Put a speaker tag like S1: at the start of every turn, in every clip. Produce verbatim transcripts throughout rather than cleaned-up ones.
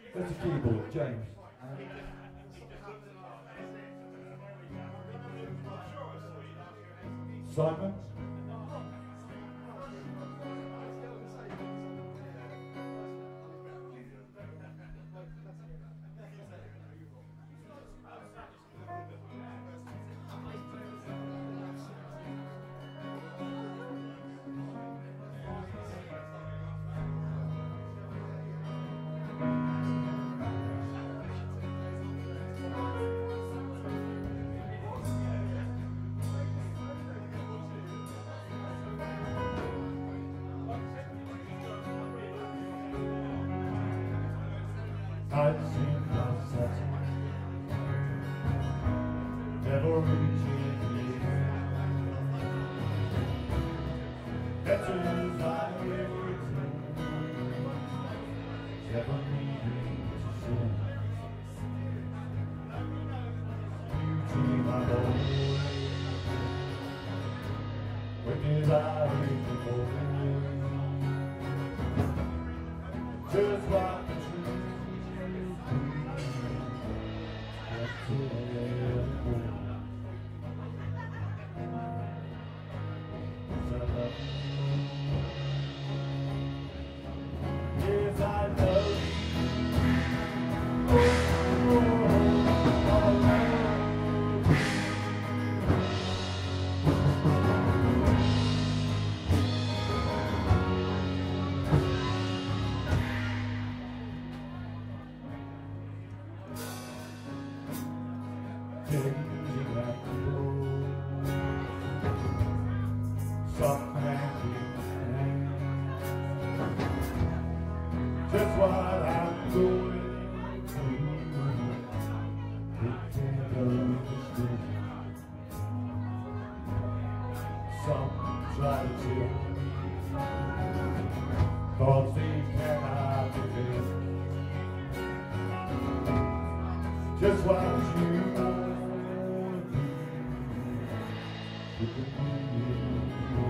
S1: That's a keyboard, James. Simon? I've seen myself never reaching me. Letters I written, never needing to send. Beauty, my boy, when did I reach before? Just like the truth. Yes, I love you. Changing at the door, soft magic hand. Just what I'm going through, it can't understand. Some try to chill me, cause they cannot prevent just what you want. You can be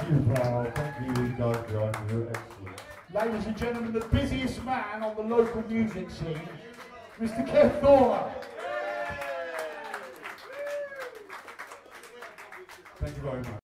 S1: you, Val. Thank you, you guys, guys. You're excellent.
S2: Ladies and gentlemen, the busiest man on the local music scene, Mister Kev Thorner.
S1: Thank you very much.